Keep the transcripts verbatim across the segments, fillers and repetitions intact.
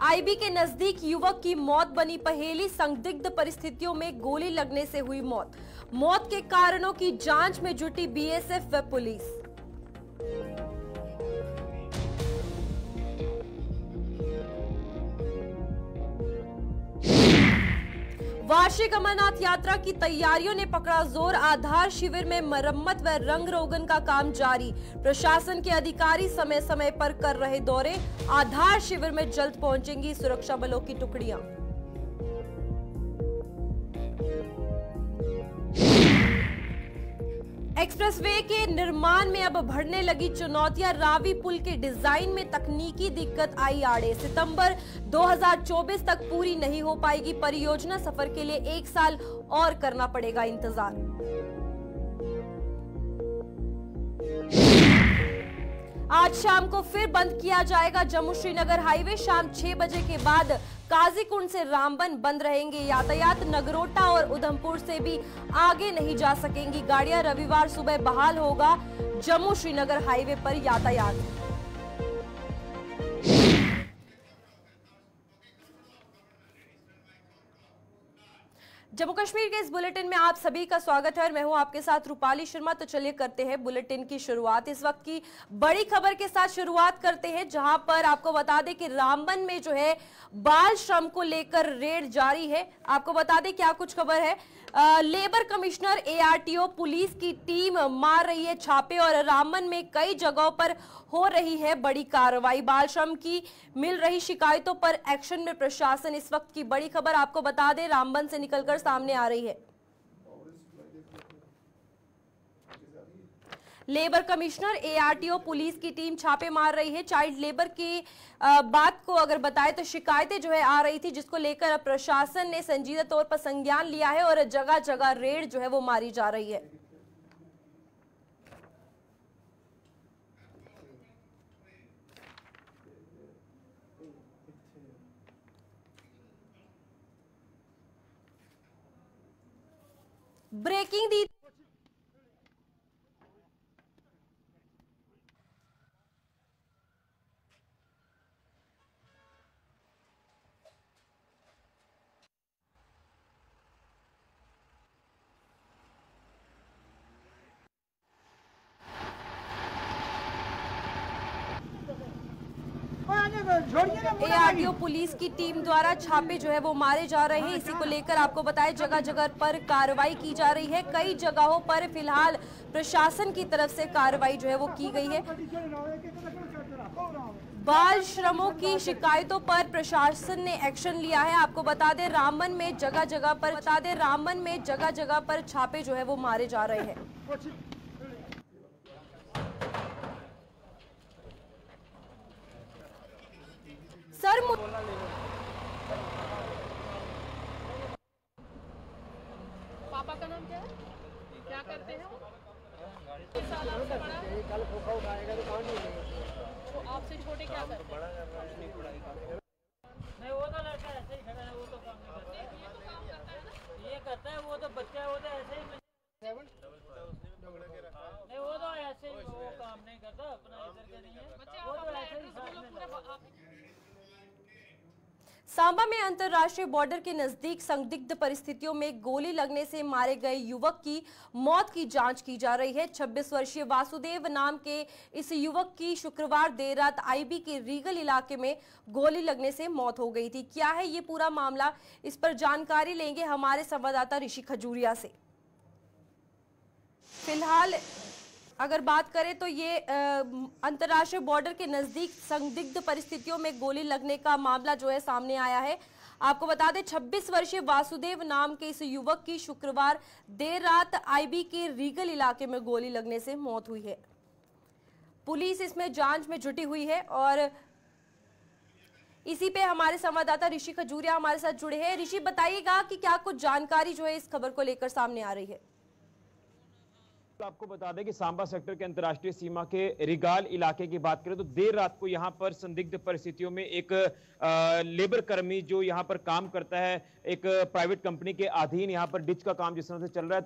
IB के नजदीक युवक की मौत बनी पहेली। संदिग्ध परिस्थितियों में गोली लगने से हुई मौत। मौत के कारणों की जांच में जुटी बीएसएफ व पुलिस। वार्षिक अमरनाथ यात्रा की तैयारियों ने पकड़ा जोर। आधार शिविर में मरम्मत व रंग रोगन का काम जारी। प्रशासन के अधिकारी समय समय पर कर रहे दौरे। आधार शिविर में जल्द पहुंचेंगी सुरक्षा बलों की टुकड़ियां। एक्सप्रेसवे के निर्माण में अब बढ़ने लगी चुनौतियां। रावी पुल के डिजाइन में तकनीकी दिक्कत आई आड़े। सितंबर दो हज़ार चौबीस तक पूरी नहीं हो पाएगी परियोजना। सफर के लिए एक साल और करना पड़ेगा इंतजार। आज शाम को फिर बंद किया जाएगा जम्मू श्रीनगर हाईवे। शाम छह बजे के बाद काजीकुंड से रामबन बंद रहेंगे यातायात। नगरोटा और उधमपुर से भी आगे नहीं जा सकेंगी गाड़ियां। रविवार सुबह बहाल होगा जम्मू श्रीनगर हाईवे पर यातायात। जम्मू कश्मीर के इस बुलेटिन में आप सभी का स्वागत है और मैं हूं आपके साथ रूपाली शर्मा। तो चलिए करते हैं बुलेटिन की शुरुआत। इस वक्त की बड़ी खबर के साथ शुरुआत करते हैं, जहां पर आपको बता दें कि रामबन में जो है बाल श्रम को लेकर रेड जारी है। आपको बता दें क्या कुछ खबर है। आ, लेबर कमिश्नर, एआरटीओ, पुलिस की टीम मार रही है छापे और रामबन में कई जगहों पर हो रही है बड़ी कार्रवाई। बाल श्रम की मिल रही शिकायतों पर एक्शन में प्रशासन। इस वक्त की बड़ी खबर आपको बता दें रामबन से निकलकर सामने आ रही है। लेबर कमिश्नर, एआरटीओ, पुलिस की टीम छापे मार रही है। चाइल्ड लेबर की बात को अगर बताएं तो शिकायतें जो है आ रही थी, जिसको लेकर प्रशासन ने संजीदा तौर पर संज्ञान लिया है और जगह जगह रेड जो है वो मारी जा रही है। ब्रेकिंग दी एआरटीओ पुलिस की टीम द्वारा छापे जो है वो मारे जा रहे हैं। इसी को लेकर आपको बताएं जगह जगह पर कार्रवाई की जा रही है। कई जगहों पर फिलहाल प्रशासन की तरफ से कार्रवाई जो है वो की गई है। बाल श्रमों की शिकायतों पर प्रशासन ने एक्शन लिया है। आपको बता दें रामबन में जगह जगह पर बता दें रामबन में जगह जगह पर छापे जो है वो मारे जा रहे हैं। सर पापा का नाम क्या है? क्या करते हैं वो? कल खोखा उठाएगा तो कौन नहीं तो आपसे छोटे क्या करते हैं? नहीं, वो तो लड़का ऐसे ही खड़ा है, वो तो काम नहीं करता है। ये तो काम करता है ना, ये करता है। वो तो बच्चा है, वो तो ऐसे ही नहीं, वो तो ऐसे ही वो काम नहीं करता, अपना इधर के नहीं है, वो तो ऐसे ही साथ में। सांबा में अंतर्राष्ट्रीय बॉर्डर के नजदीक संदिग्ध परिस्थितियों में गोली लगने से मारे गए युवक की मौत की जांच की जा रही है। छब्बीस वर्षीय वासुदेव नाम के इस युवक की शुक्रवार देर रात आईबी के रीगल इलाके में गोली लगने से मौत हो गई थी। क्या है ये पूरा मामला, इस पर जानकारी लेंगे हमारे संवाददाता ऋषि खजूरिया से। फिलहाल अगर बात करें तो ये अंतर्राष्ट्रीय बॉर्डर के नजदीक संदिग्ध परिस्थितियों में गोली लगने का मामला जो है सामने आया है। आपको बता दें छब्बीस वर्षीय वासुदेव नाम के इस युवक की शुक्रवार देर रात आईबी के रीगल इलाके में गोली लगने से मौत हुई है। पुलिस इसमें जांच में जुटी हुई है और इसी पे हमारे संवाददाता ऋषि खजूरिया हमारे साथ जुड़े हैं। ऋषि, बताइएगा कि क्या कुछ जानकारी जो है इस खबर को लेकर सामने आ रही है। आपको बता दें कि सांबा सेक्टर के अंतर्राष्ट्रीय सीमा के रिगाल इलाके की बात करें तो देर रात को यहां पर संदिग्ध परिस्थितियों में एक आ, लेबर कर्मी जो यहां पर काम करता है, एक प्राइवेट कंपनी के अधीन यहां पर डिच का काम जिस तरह से चल रहा है, तो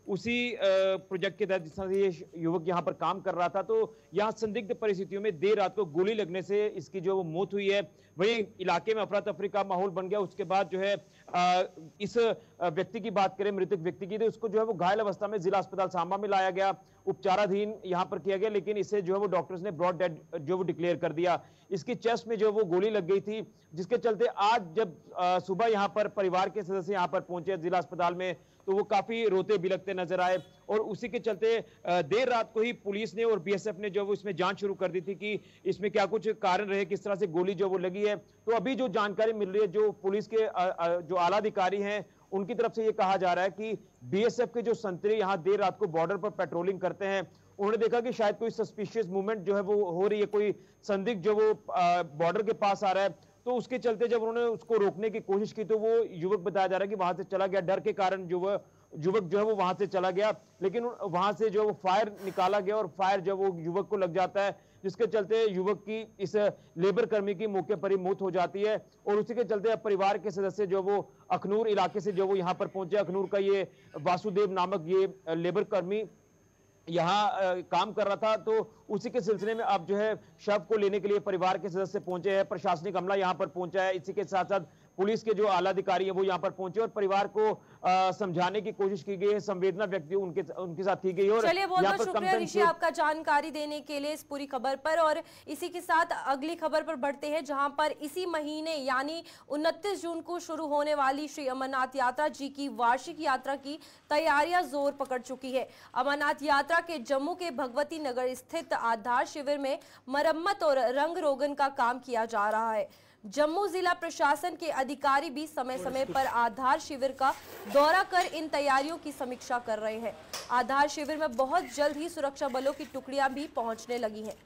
उसी प्रोजेक्ट के तहत जिस तरह से ये युवक यहाँ पर काम कर रहा था, तो यहाँ संदिग्ध परिस्थितियों में देर रात को गोली लगने से इसकी जो मौत हुई है। वही इलाके में अफरा तफरी का माहौल बन गया। उसके बाद जो है आ, इस व्यक्ति की बात करें, मृतक व्यक्ति की, तो उसको जो है वो घायल अवस्था में जिला अस्पताल सांबा में लाया गया, उपचाराधीन यहाँ पर किया गया, लेकिन इसे जो है वो डॉक्टर्स ने ब्रॉड डेड जो वो डिक्लेयर कर दिया। इसकी चेस्ट में जो वो गोली लग गई थी, जिसके चलते आज जब सुबह यहाँ पर परिवार के सदस्य यहाँ पर पहुंचे जिला अस्पताल में, तो वो काफी रोते बिलखते नजर आए। और उसी के चलते देर रात को ही पुलिस ने और बीएसएफ ने जो वो इसमें जांच शुरू कर दी थी कि इसमें क्या कुछ कारण रहे, किस तरह से गोली जो वो लगी है। तो अभी जो जानकारी मिल रही है, जो पुलिस के जो आला अधिकारी हैं उनकी तरफ से ये कहा जा रहा है कि बीएसएफ के जो संतरी यहाँ देर रात को बॉर्डर पर पेट्रोलिंग करते हैं, उन्होंने देखा कि शायद कोई सस्पिशियस मूवमेंट जो है वो हो रही है, कोई संदिग्ध जो वो बॉर्डर के पास आ रहा है, तो उसके चलते जब उन्होंने उसको रोकने की कोशिश की तो वो युवक बताया जा रहा है कि वहां से चला गया। डर के कारण जो वो युवक जो है वो वहां से चला गया, लेकिन वहां से जो वो फायर निकाला गया और फायर जो वो युवक को लग जाता है, जिसके चलते युवक की इस लेबर कर्मी की मौके पर ही मौत हो जाती है। और उसी के चलते अब परिवार के सदस्य जो वो अखनूर इलाके से जो वो यहाँ पर पहुंचे, अखनूर का ये वासुदेव नामक ये लेबर कर्मी यहाँ काम कर रहा था, तो उसी के सिलसिले में अब जो है शव को लेने के लिए परिवार के सदस्य पहुंचे हैं। प्रशासनिक अमला यहाँ पर पहुंचा है। इसी के साथ साथ पुलिस के जो आला अधिकारी है वो यहाँ पर पहुंचे और परिवार को आ, समझाने की कोशिश की गई है, संवेदना व्यक्त उनके उनके साथ की गई। और चलिए, बहुत बहुत शुक्रिया ऋषि आपका जानकारी देने के लिए इस पूरी खबर पर। और इसी के साथ अगली खबर पर बढ़ते हैं, जहां पर इसी महीने यानी उनतीस जून को शुरू होने वाली श्री अमरनाथ यात्रा जी की वार्षिक यात्रा की तैयारियां जोर पकड़ चुकी है। अमरनाथ यात्रा के जम्मू के भगवती नगर स्थित आधार शिविर में मरम्मत और रंग रोगन का काम किया जा रहा है। जम्मू जिला प्रशासन के अधिकारी भी समय समय पर आधार शिविर का दौरा कर इन तैयारियों की समीक्षा कर रहे हैं। आधार शिविर में बहुत जल्द ही सुरक्षा बलों की टुकड़ियां भी पहुंचने लगी हैं।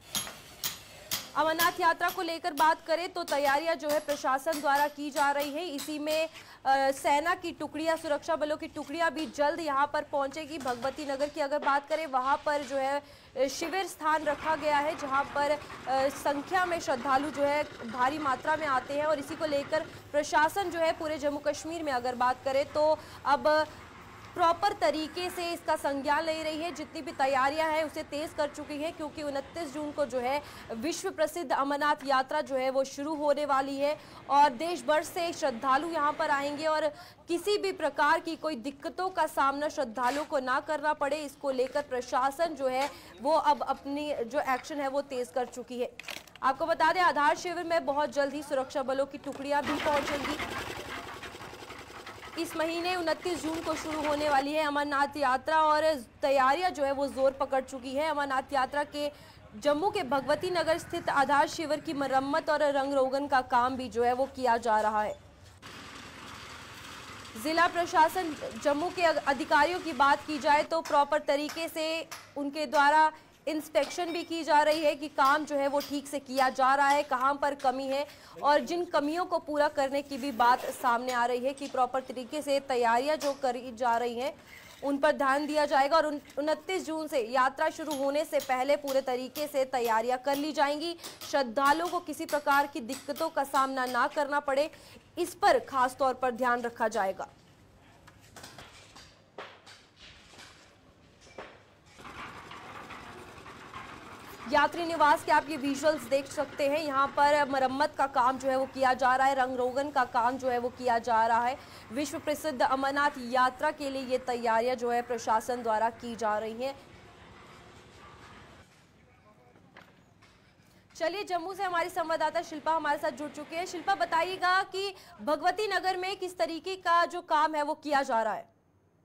अमरनाथ यात्रा को लेकर बात करें तो तैयारियां जो है प्रशासन द्वारा की जा रही है। इसी में आ, सेना की टुकड़ियां, सुरक्षा बलों की टुकड़ियां भी जल्द यहां पर पहुंचेगी। भगवती नगर की अगर बात करें, वहां पर जो है शिविर स्थान रखा गया है, जहां पर आ, संख्या में श्रद्धालु जो है भारी मात्रा में आते हैं। और इसी को लेकर प्रशासन जो है पूरे जम्मू कश्मीर में अगर बात करें तो अब प्रॉपर तरीके से इसका संज्ञान ले रही है। जितनी भी तैयारियां हैं उसे तेज कर चुकी है, क्योंकि उनतीस जून को जो है विश्व प्रसिद्ध अमरनाथ यात्रा जो है वो शुरू होने वाली है और देश भर से श्रद्धालु यहां पर आएंगे और किसी भी प्रकार की कोई दिक्कतों का सामना श्रद्धालुओं को ना करना पड़े, इसको लेकर प्रशासन जो है वो अब अपनी जो एक्शन है वो तेज कर चुकी है। आपको बता दें, आधार शिविर में बहुत जल्द ही सुरक्षा बलों की टुकड़ियां भी पहुंचेंगी। इस महीने उनतीस जून को शुरू होने वाली है अमरनाथ यात्रा और तैयारियां जो है वो जोर पकड़ चुकी है। अमरनाथ यात्रा के जम्मू के भगवती नगर स्थित आधार शिविर की मरम्मत और रंग रोगन का काम भी जो है वो किया जा रहा है। जिला प्रशासन जम्मू के अधिकारियों की बात की जाए तो प्रॉपर तरीके से उनके द्वारा इंस्पेक्शन भी की जा रही है कि काम जो है वो ठीक से किया जा रहा है, कहां पर कमी है, और जिन कमियों को पूरा करने की भी बात सामने आ रही है कि प्रॉपर तरीके से तैयारियां जो करी जा रही हैं उन पर ध्यान दिया जाएगा। और उनतीस जून से यात्रा शुरू होने से पहले पूरे तरीके से तैयारियां कर ली जाएंगी। श्रद्धालुओं को किसी प्रकार की दिक्कतों का सामना ना करना पड़े, इस पर खास तौर पर ध्यान रखा जाएगा। यात्री निवास के आप ये विजुअल्स देख सकते हैं। यहाँ पर मरम्मत का काम जो है वो किया जा रहा है, रंग रोगन का काम जो है वो किया जा रहा है। विश्व प्रसिद्ध अमरनाथ यात्रा के लिए ये तैयारियां जो है प्रशासन द्वारा की जा रही हैं। चलिए, जम्मू से हमारी संवाददाता शिल्पा हमारे साथ जुड़ चुकी है। शिल्पा, बताइएगा कि भगवती नगर में किस तरीके का जो काम है वो किया जा रहा है।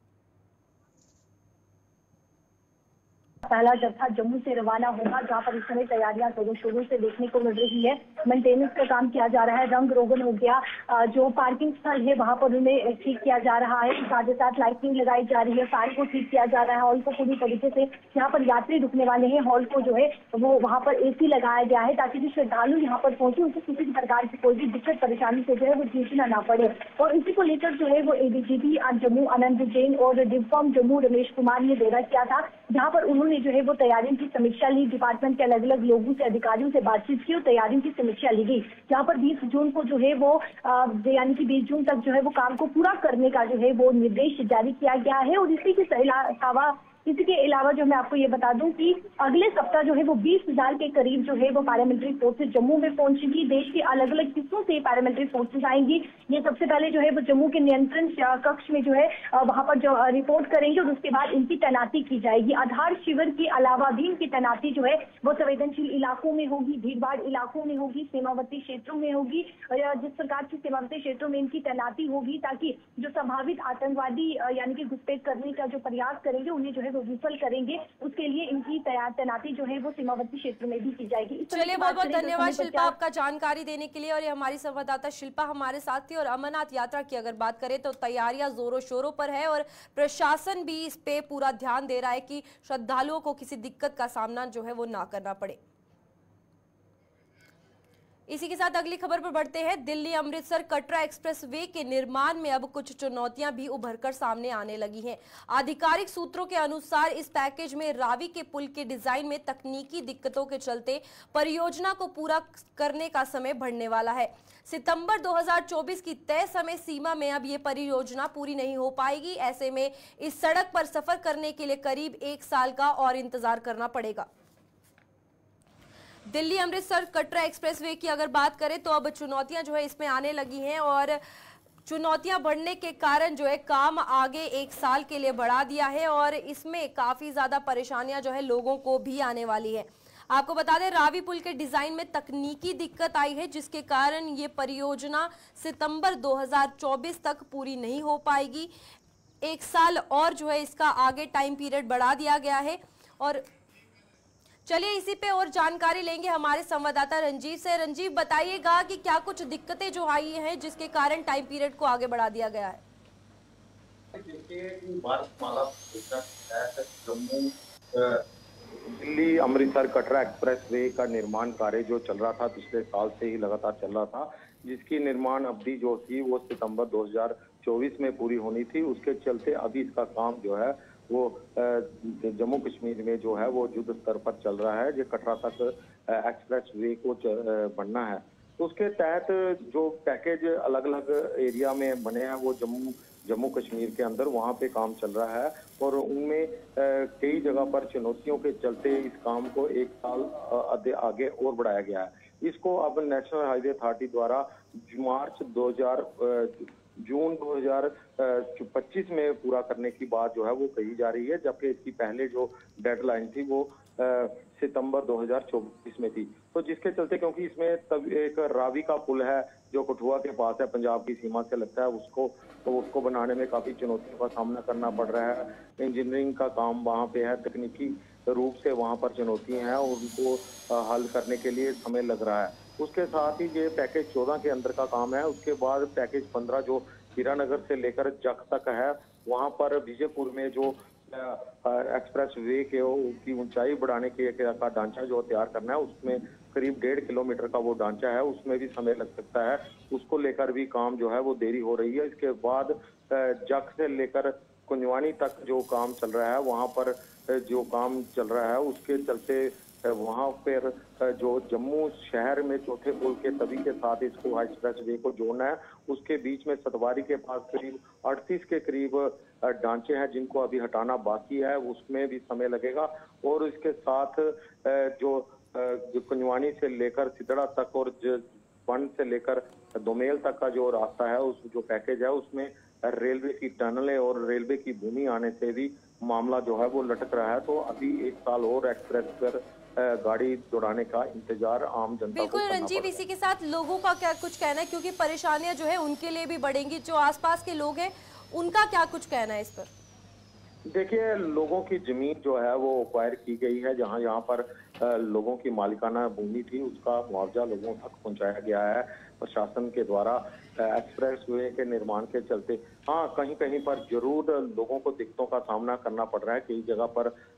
पहला जत्था जम्मू से रवाना होगा, जहां पर इस समय तैयारियां शुरू शुरू से देखने को मिल रही है। मेंटेनेंस का काम किया जा रहा है, रंग रोगन हो गया, जो पार्किंग स्थल है वहां पर उन्हें ठीक किया जा रहा है, साथ ही साथ लाइटिंग लगाई जा रही है, फायर को ठीक किया जा रहा है, हॉल को पूरी तरीके से यहाँ पर यात्री रुकने वाले हैं, हॉल को जो है वो वहाँ पर एसी लगाया गया है ताकि जो श्रद्धालु यहाँ पर पहुंचे उसे किसी भी प्रकार की कोई भी दिक्कत परेशानी से जो है वो जूझना ना पड़े। और इसी को लेकर जो है वो एडीजीपी जम्मू आनंद जैन और डिवकॉम जम्मू रमेश कुमार ने दौरा किया था, जहाँ पर उन्होंने में जो है वो तैयारियों की समीक्षा ली, डिपार्टमेंट के अलग अलग लोगों से, अधिकारियों से बातचीत की और तैयारियों की समीक्षा ली गई, जहाँ पर बीस जून को जो है वो यानी कि बीस जून तक जो है वो काम को पूरा करने का जो है वो निर्देश जारी किया गया है। और इसी के अलावा इसी के अलावा जो मैं आपको ये बता दूं कि अगले सप्ताह जो है वो बीस हजार के करीब जो है वो पैरामिलिट्री फोर्सेज जम्मू में पहुंचेगी। देश के अलग अलग हिस्सों से पैरामिलिट्री फोर्सेज आएंगी। ये सबसे पहले जो है वो जम्मू के नियंत्रण कक्ष में जो है वहां पर जो रिपोर्ट करेंगे और उसके बाद इनकी तैनाती की जाएगी। आधार शिविर के अलावा भी इनकी तैनाती जो है वो संवेदनशील इलाकों में होगी, भीड़भाड़ इलाकों में होगी, सीमावर्ती क्षेत्रों में होगी। जिस प्रकार की सीमावर्ती क्षेत्रों में इनकी तैनाती होगी ताकि जो संभावित आतंकवादी यानी कि घुसपैठ करने का जो प्रयास करेंगे उन्हें जो है वो विफल करेंगे, उसके लिए इनकी तैनाती जो है वो सीमावर्ती क्षेत्र में भी की जाएगी। चलिए, बहुत बहुत धन्यवाद शिल्पा आपका जानकारी देने के लिए। और ये हमारी संवाददाता शिल्पा हमारे साथ थी। और अमरनाथ यात्रा की अगर बात करें तो तैयारियां जोरों शोरों पर है और प्रशासन भी इस पे पूरा ध्यान दे रहा है कि श्रद्धालुओं को किसी दिक्कत का सामना जो है वो ना करना पड़े। इसी के साथ अगली खबर पर बढ़ते हैं। दिल्ली अमृतसर कटरा एक्सप्रेस वे के निर्माण में अब कुछ चुनौतियां भी उभरकर सामने आने लगी हैं। आधिकारिक सूत्रों के अनुसार इस पैकेज में रावी के पुल के डिजाइन में तकनीकी दिक्कतों के चलते परियोजना को पूरा करने का समय बढ़ने वाला है। सितंबर दो हज़ार चौबीस की तय समय सीमा में अब ये परियोजना पूरी नहीं हो पाएगी। ऐसे में इस सड़क पर सफर करने के लिए करीब एक साल का और इंतजार करना पड़ेगा। दिल्ली अमृतसर कटरा एक्सप्रेसवे की अगर बात करें तो अब चुनौतियां जो है इसमें आने लगी हैं और चुनौतियां बढ़ने के कारण जो है काम आगे एक साल के लिए बढ़ा दिया है और इसमें काफी ज्यादा परेशानियां जो है लोगों को भी आने वाली है। आपको बता दें, रावी पुल के डिजाइन में तकनीकी दिक्कत आई है जिसके कारण ये परियोजना सितंबर दो हज़ार चौबीस तक पूरी नहीं हो पाएगी। एक साल और जो है इसका आगे टाइम पीरियड बढ़ा दिया गया है। और चलिए इसी पे और जानकारी लेंगे हमारे संवाददाता रंजीव से। रंजीव, बताइएगा कि क्या कुछ दिक्कतें जो आई हैं जिसके कारण टाइम पीरियड को आगे बढ़ा दिया गया है। भारतमाला जम्मू दिल्ली अमृतसर कटरा एक्सप्रेस वे का निर्माण कार्य जो चल रहा था पिछले साल से ही लगातार चल रहा था, जिसकी निर्माण अवधि जो थी वो सितंबर दो हज़ार चौबीस में पूरी होनी थी। उसके चलते अभी इसका काम जो है वो जम्मू कश्मीर में जो है वो युद्ध स्तर पर चल रहा है। जो कटरा तक एक्सप्रेस वे को बनना है तो उसके तहत जो पैकेज अलग अलग एरिया में बने हैं वो जम्मू जम्मू कश्मीर के अंदर वहाँ पे काम चल रहा है और उनमें कई जगह पर चुनौतियों के चलते इस काम को एक साल आगे और बढ़ाया गया है। इसको अब नेशनल हाईवे अथॉरिटी द्वारा मार्च दो हज़ार जून दो हज़ार पच्चीस में पूरा करने की बात जो है वो कही जा रही है, जबकि इसकी पहले जो डेडलाइन थी वो सितंबर दो हज़ार चौबीस में थी। तो जिसके चलते क्योंकि इसमें तब एक रावी का पुल है जो कठुआ के पास है, पंजाब की सीमा से लगता है, उसको तो उसको बनाने में काफी चुनौतियों का सामना करना पड़ रहा है। इंजीनियरिंग का काम वहाँ पे है, तकनीकी रूप से वहाँ पर चुनौतियां हैं और उनको हल करने के लिए समय लग रहा है। उसके साथ ही ये पैकेज चौदह के अंदर का काम है। उसके बाद पैकेज पंद्रह जो हीरानगर से लेकर जख तक है, वहाँ पर विजयपुर में जो एक्सप्रेस वे के की ऊंचाई बढ़ाने के का ढांचा जो तैयार करना है, उसमें करीब डेढ़ किलोमीटर का वो ढांचा है, उसमें भी समय लग सकता है। उसको लेकर भी काम जो है वो देरी हो रही है। इसके बाद जख से लेकर कुंजवानी तक जो काम चल रहा है, वहाँ पर जो काम चल रहा है उसके चलते वहाँ पर जो जम्मू शहर में चौथे पुल के तभी के साथ इसको एक्सप्रेस वे को जोड़ना है, उसके बीच में सतवारी के पास करीब अड़तीस के करीब ढांचे हैं जिनको अभी हटाना बाकी है, उसमें भी समय लगेगा। और इसके साथ जो कुंजवानी से लेकर सिदड़ा तक और वन से लेकर दोमेल तक का जो रास्ता है, उस जो पैकेज है उसमें रेलवे की टनलें और रेलवे की भूमि आने से भी मामला जो है वो लटक रहा है। तो अभी एक साल और एक्सप्रेस पर गाड़ी दौड़ाने का इंतजार आम जनता बिल्कुल को रंजीव, इसी के साथ लोगों का क्या कुछ कहना है, क्योंकि परेशानियां जो है उनके लिए भी बढ़ेंगी। जो आसपास के लोग हैं उनका क्या कुछ कहना है इस पर? देखिए, लोगों की जमीन जो है वो एक्वायर की गई है, जहां यहाँ पर लोगों की मालिकाना भूमि थी उसका मुआवजा लोगों तक पहुंचाया गया है प्रशासन के द्वारा एक्सप्रेस वे के निर्माण के चलते। हाँ, कहीं कहीं पर जरूर लोगों को दिक्कतों का सामना करना पड़ रहा है। कई जगह पर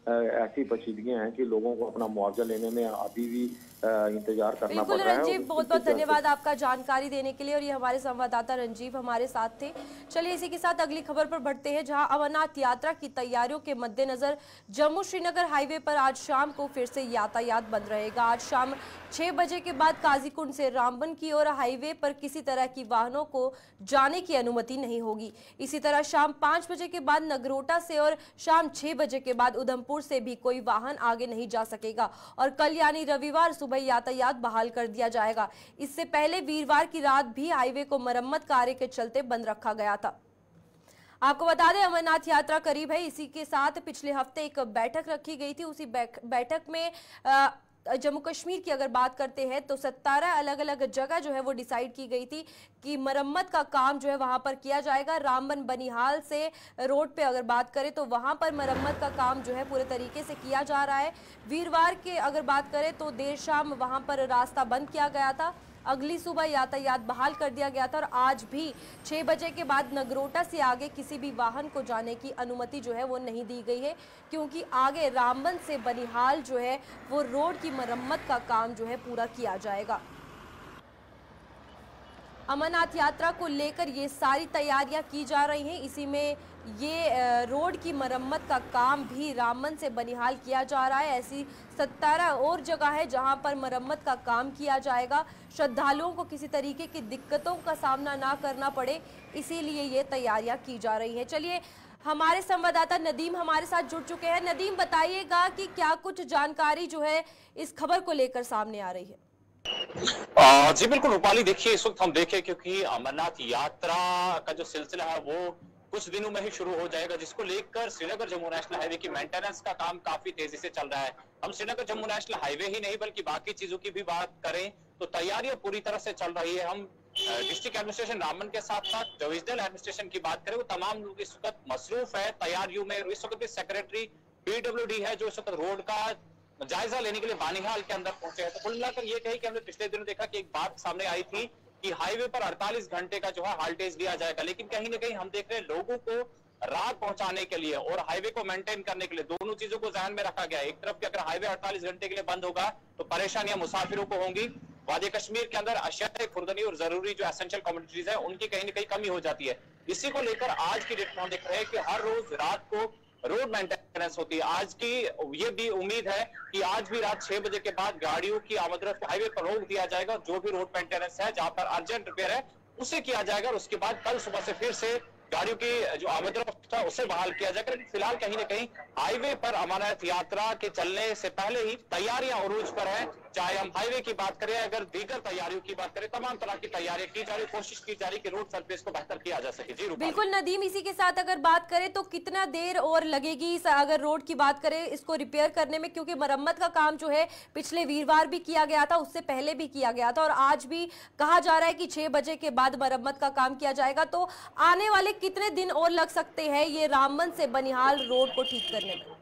ऐसी पेचीदगियां हैं कि लोगों को अपना मुआवजा लेने में अभी भी इंतजार करना पड़ रहा है। रंजीव, बहुत बहुत धन्यवाद आपका जानकारी देने के लिए, और ये हमारे संवाददाता रंजीव हमारे साथ थे। चलिए इसी के साथ अगली खबर पर बढ़ते हैं, जहां अमरनाथ यात्रा की तैयारियों के मद्देनजर जम्मू श्रीनगर हाईवे पर आज शाम को फिर से यातायात बंद रहेगा। आज शाम छह बजे के बाद काजीकुंड से रामबन की ओर हाईवे पर किसी तरह की वाहनों को जाने की अनुमति नहीं होगी। इसी तरह शाम पांच बजे के बाद नगरोटा से और शाम छह बजे के बाद उधमपुर से भी कोई वाहन आगे नहीं जा सकेगा, और कल यानी रविवार सुबह यातायात बहाल कर दिया जाएगा। इससे पहले वीरवार की रात भी हाईवे को मरम्मत कार्य के चलते बंद रखा गया था। आपको बता दें अमरनाथ यात्रा करीब है, इसी के साथ पिछले हफ्ते एक बैठक रखी गई थी। उसी बैठक में आ, जम्मू कश्मीर की अगर बात करते हैं तो सत्तारह अलग अलग जगह जो है वो डिसाइड की गई थी कि मरम्मत का काम जो है वहां पर किया जाएगा। रामबन बनिहाल से रोड पे अगर बात करें तो वहां पर मरम्मत का काम जो है पूरे तरीके से किया जा रहा है। वीरवार के अगर बात करें तो देर शाम वहां पर रास्ता बंद किया गया था, अगली सुबह यातायात बहाल कर दिया गया था, और आज भी छह बजे के बाद नगरोटा से आगे किसी भी वाहन को जाने की अनुमति जो है वो नहीं दी गई है, क्योंकि आगे रामबन से बनिहाल जो है वो रोड की मरम्मत का काम जो है पूरा किया जाएगा। अमरनाथ यात्रा को लेकर ये सारी तैयारियां की जा रही हैं। इसी में ये रोड की मरम्मत का काम भी रामबन से बनिहाल किया जा रहा है। ऐसी सत्तारह और जगह है जहां पर मरम्मत का काम किया जाएगा। श्रद्धालुओं को किसी तरीके की दिक्कतों का सामना ना करना पड़े, इसीलिए ये तैयारियां की जा रही हैं। चलिए हमारे संवाददाता नदीम हमारे साथ जुड़ चुके हैं। नदीम, बताइएगा कि क्या कुछ जानकारी जो है इस खबर को लेकर सामने आ रही है? आ, जी बिल्कुल रूपाली, देखिए इस वक्त हम देखें क्योंकि अमरनाथ यात्रा का जो सिलसिला है वो कुछ दिनों में ही शुरू हो जाएगा, जिसको लेकर श्रीनगर जम्मू नेशनल हाईवे की मेंटेनेंस का काम काफी तेजी से चल रहा है। हम श्रीनगर जम्मू नेशनल हाईवे ही नहीं बल्कि बाकी चीजों की भी बात करें तो तैयारियां पूरी तरह से चल रही है। हम डिस्ट्रिक्ट एडमिनिस्ट्रेशन रामबन के साथ साथ डिविजनल एडमिनिस्ट्रेशन की बात करें, वो तमाम लोग इस वक्त मसरूफ है तैयारियों में। इस वक्त भी सेक्रेटरी पीडब्ल्यूडी है जो इस वक्त रोड का जायजा लेने के लिए बानीहाल के अंदर पहुंचे हैं। तो कुल मिलाकर ये कही कि हमने पिछले दिनों देखा कि एक बात सामने आई थी कि हाईवे पर अड़तालीस घंटे का जो है हाल्टेज दिया जाएगा, लेकिन कहीं ना कहीं हम देख रहे हैं लोगों को राहत पहुंचाने के लिए और हाईवे को मेंटेन करने के लिए दोनों चीजों को ध्यान में रखा गया है। एक तरफ कि अगर हाईवे अड़तालीस घंटे के लिए बंद होगा तो परेशानियां मुसाफिरों को होंगी। वादी कश्मीर के अंदर अशिया खुर्दनी और जरूरी जो एसेंशियल कमोडिटीज है उनकी कहीं ना कहीं कमी हो जाती है। इसी को लेकर आज की डेट में हम देख रहे हैं कि हर रोज रात को रोड मेंटेनेंस होती है। आज की ये भी उम्मीद है कि आज भी रात छह बजे के बाद गाड़ियों की आमद-रफ्त हाईवे पर रोक दिया जाएगा और जो भी रोड मेंटेनेंस है जहां पर अर्जेंट रिपेयर है उसे किया जाएगा, और उसके बाद कल सुबह से फिर से गाड़ियों की जो आमद-रफ्त था उसे बहाल किया जाएगा। लेकिन फिलहाल कहीं ना कहीं हाईवे पर अमरनाथ यात्रा के चलने से पहले ही तैयारियां उरूज पर है। चाहे हम हाईवे की बात करें, अगर दीगर तैयारियों की बात करें, तमाम तरह की तैयारियां की जा रही, कोशिश की जा रही कि रोड सरफेस को बेहतर किया जा सके। जी बिल्कुल नदीम, इसी के साथ अगर बात करें तो कितना देर और लगेगी अगर रोड की बात करें इसको रिपेयर करने में, क्योंकि मरम्मत का काम जो है पिछले वीरवार भी किया गया था, उससे पहले भी किया गया था, और आज भी कहा जा रहा है कि छह बजे के बाद मरम्मत का काम किया जाएगा। तो आने वाले कितने दिन और लग सकते हैं ये रामबन से बनिहाल रोड को ठीक करने में?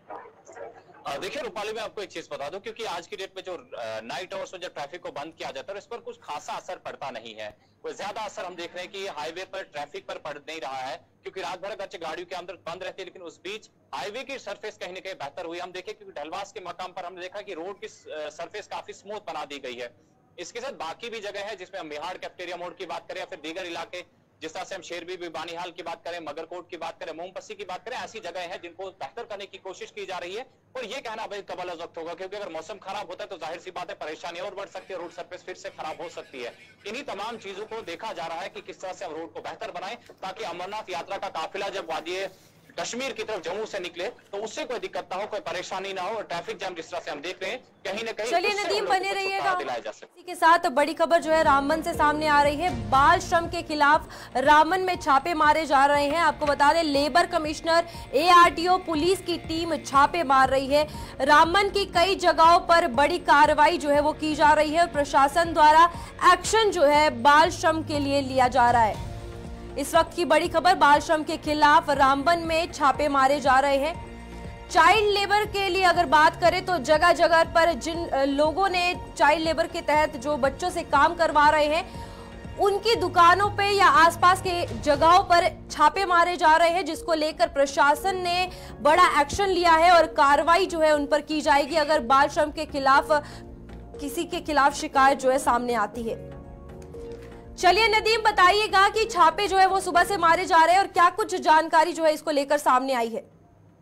देखिए रूपाली, मैं आपको एक चीज बता दूं, क्योंकि आज की डेट में जो नाइट आवर्स में जब ट्रैफिक को बंद किया जाता है इस पर कुछ खासा असर पड़ता नहीं है। कोई ज्यादा असर हम देख रहे हैं कि हाईवे पर ट्रैफिक पर पड़ नहीं रहा है, क्योंकि रात भर अगरचे गाड़ियों के अंदर बंद रहती है, लेकिन उस बीच हाईवे की सरफेस कहीं ना कहीं बेहतर हुई। हम देखें क्योंकि ढलवास के मकाम पर हमने देखा कि रोड की सरफेस काफी स्मूथ बना दी गई है। इसके साथ बाकी भी जगह है जिसमें हम बिहार कैफेटेरिया मोड़ की बात करें या फिर दीगर इलाके जिस तरह से हम शेरबी बानीहाल की बात करें, मगरकोट की बात करें, मोमपस्सी की बात करें, ऐसी जगह हैं जिनको बेहतर करने की कोशिश की जा रही है। और ये कहना भाई कबल वक्त होगा, क्योंकि अगर मौसम खराब होता है तो जाहिर सी बात है परेशानी और बढ़ सकती है, रोड सरफेस फिर से खराब हो सकती है। इन्हीं तमाम चीजों को देखा जा रहा है कि किस तरह से हम रोड को बेहतर बनाएं ताकि अमरनाथ यात्रा का काफिला जब वादी कश्मीर की तरफ जम्मू से निकले तो उससे कोई दिक्कत ना हो, कोई परेशानी ना हो, और ट्रैफिक जाम जिस तरह से हम देख रहे हैं कहीं ना कहीं चलिए नदीम बने रहिएगा। इसी के साथ बड़ी खबर जो है रामबन से सामने आ रही है। बाल श्रम के खिलाफ रामबन में छापे मारे जा रहे हैं। आपको बता दें लेबर कमिश्नर, एआरटीओ, पुलिस की टीम छापे मार रही है। रामबन की कई जगहों पर बड़ी कार्रवाई जो है वो की जा रही है और प्रशासन द्वारा एक्शन जो है बाल श्रम के लिए लिया जा रहा है। इस वक्त की बड़ी खबर, बाल श्रम के खिलाफ रामबन में छापे मारे जा रहे हैं। चाइल्ड लेबर के लिए अगर बात करें तो जगह जगह पर जिन लोगों ने चाइल्ड लेबर के तहत जो बच्चों से काम करवा रहे हैं उनकी दुकानों पे या आसपास के जगहों पर छापे मारे जा रहे हैं, जिसको लेकर प्रशासन ने बड़ा एक्शन लिया है और कार्रवाई जो है उन पर की जाएगी अगर बाल श्रम के खिलाफ किसी के खिलाफ शिकायत जो है सामने आती है। चलिए नदीम, बताइएगा कि छापे जो है वो सुबह से मारे जा रहे हैं और क्या कुछ जानकारी जो है इसको लेकर सामने आई है।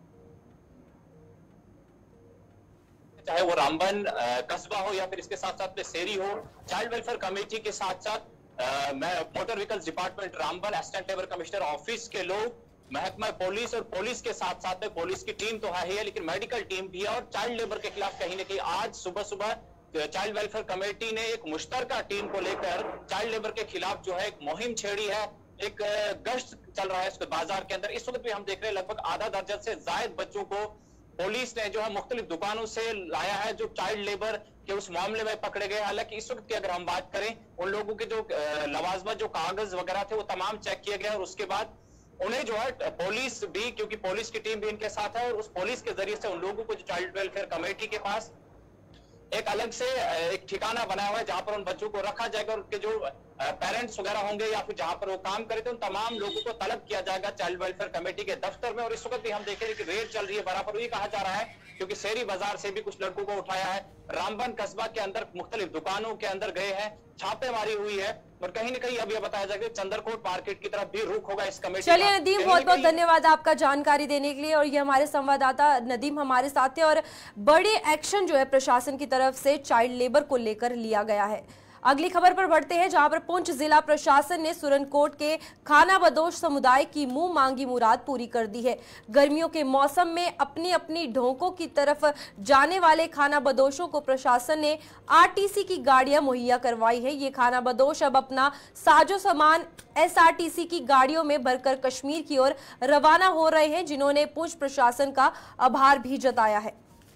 चाहे वो रामबन कस्बा हो या फिर इसके साथ साथ में सेरी हो, चाइल्ड वेलफेयर कमेटी के साथ साथ मैं motor vehicles department Ramban assistant labour commissioner office के लोग, महकमा पुलिस और पुलिस के साथ साथ में पुलिस की टीम तो है ही है, लेकिन मेडिकल टीम भी है और चाइल्ड लेबर के खिलाफ कहीं ना कहीं आज सुबह सुबह चाइल्ड वेलफेयर कमेटी ने एक मुश्तरका टीम को लेकर चाइल्ड लेबर के खिलाफ जो है एक मुहिम छेड़ी है। एक गश्त चल रहा है इसके बाजार के अंदर। इस वक्त भी हम देख रहे हैं लगभग आधा दर्जन से जायद बच्चों को पुलिस ने जो है मुख्तलिफ दुकानों से लाया है जो चाइल्ड लेबर के उस मामले में पकड़े गए। हालांकि इस वक्त की अगर हम बात करें, उन लोगों के जो लवाजमत जो कागज वगैरह थे वो तमाम चेक किए गए और उसके बाद उन्हें जो है पुलिस भी, क्योंकि पुलिस की टीम भी इनके साथ है और उस पुलिस के जरिए से उन लोगों को जो चाइल्ड वेलफेयर कमेटी के पास एक अलग से एक ठिकाना बनाया हुआ है जहां पर उन बच्चों को रखा जाएगा और उनके जो पेरेंट्स वगैरह होंगे या फिर जहां पर वो काम करे थे उन तमाम लोगों को तलब किया जाएगा चाइल्ड वेलफेयर कमेटी के दफ्तर में। और इस वक्त भी हम देखेंगे कि रेड चल रही है बराबर, ये कहा जा रहा है क्योंकि शेरी बाजार से भी कुछ लड़कों को उठाया है, रामबन कस्बा के अंदर मुख्तलिफ दुकानों के अंदर गए हैं, छापेमारी हुई है और कहीं ना कहीं अब यह बताया जाएगा चंद्रकोट मार्केट की तरफ भी रुख होगा इस कमेटी। चलिए नदीम, बहुत बहुत धन्यवाद आपका जानकारी देने के लिए। और ये हमारे संवाददाता नदीम हमारे साथ थे और बड़े एक्शन जो है प्रशासन की तरफ से चाइल्ड लेबर को लेकर लिया गया है। अगली खबर पर बढ़ते हैं, जहां पर पुंछ जिला प्रशासन ने सुरनकोट के खाना बदोश समुदाय की मुंह मांगी मुराद पूरी कर दी है। गर्मियों के मौसम में अपनी अपनी ढोंकों की तरफ जाने वाले खाना बदोशों को प्रशासन ने आरटीसी की गाड़ियां मुहैया करवाई है। ये खाना बदोश अब अपना साजो सामान एसआरटीसी की गाड़ियों में भरकर कश्मीर की ओर रवाना हो रहे हैं, जिन्होंने पुंछ प्रशासन का आभार भी जताया है।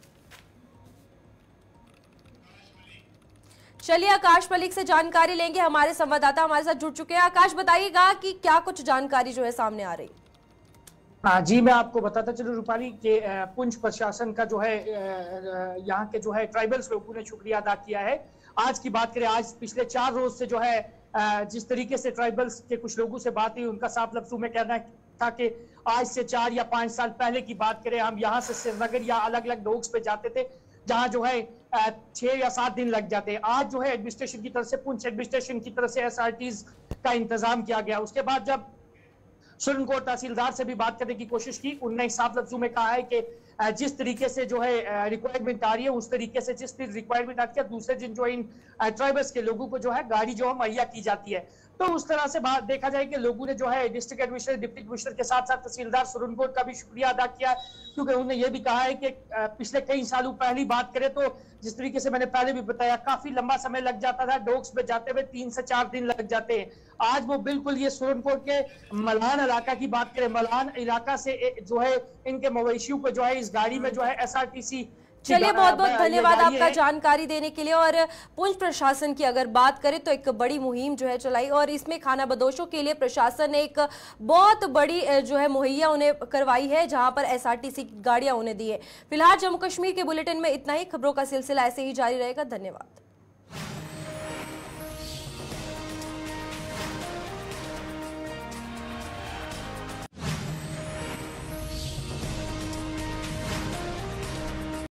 चलिए आकाश मलिक से जानकारी लेंगे, हमारे संवाददाता हमारे साथ जुड़ चुके हैं। आकाश, बताइएगा कि क्या कुछ जानकारी जो है सामने आ रही। हाँ जी, मैं आपको बताता चलूं रूपाली के पुंछ प्रशासन का जो है यहाँ के जो है ट्राइबल्स लोगों ने शुक्रिया अदा किया है। आज की बात करें, आज पिछले चार रोज से जो है जिस तरीके से ट्राइबल्स के कुछ लोगों से बात हुई, उनका साफ लफ्जों में कहना था कि आज से चार या पांच साल पहले की बात करें, हम यहाँ से श्रीनगर या अलग अलग डोग्स पे जाते थे जहां जो है छह या सात दिन लग जाते हैं। आज जो है एडमिनिस्ट्रेशन की तरफ से, पुंछ एडमिनिस्ट्रेशन की तरफ से एसआरटीज का इंतजाम किया गया। उसके बाद जब सुरनकोट तहसीलदार से भी बात करने की कोशिश की, उन्होंने साफ लफ्जों में कहा है कि जिस तरीके से जो है रिक्वायरमेंट आ रही है उस तरीके से जिस दिन रिक्वायरमेंट आती है दूसरे दिन जो है इन ट्राइबल्स के लोगों को जो है गाड़ी जो है मुहैया की जाती है। तो उस तरह से बात देखा जाए कि लोगों ने जो है डिस्ट्रिक्ट एडमिनिस्ट्रेटर, डिप्टी कमिश्नर के साथ साथ तहसीलदार सुरनकोट का भी शुक्रिया अदा किया, क्योंकि उन्होंने ये भी कहा है कि पिछले कई सालों पहली बात करें तो जिस तरीके से मैंने पहले भी बताया, काफी लंबा समय लग जाता था, डोग्स पे जाते हुए तीन से चार दिन लग जाते हैं। आज वो बिल्कुल ये सुरनकोट के मलान इलाका की बात करें, मलान इलाका से जो है इनके मवेशियों को जो है इस गाड़ी में जो है एसआरटीसी। चलिए, बहुत बहुत धन्यवाद आपका जानकारी देने के लिए। और पुंछ प्रशासन की अगर बात करें तो एक बड़ी मुहिम जो है चलाई और इसमें खाना बदोशों के लिए प्रशासन ने एक बहुत बड़ी जो है मुहैया उन्हें करवाई है, जहां पर एसआरटीसी गाड़ियां उन्हें दी है। फिलहाल जम्मू कश्मीर के बुलेटिन में इतना ही। खबरों का सिलसिला ऐसे ही जारी रहेगा। धन्यवाद।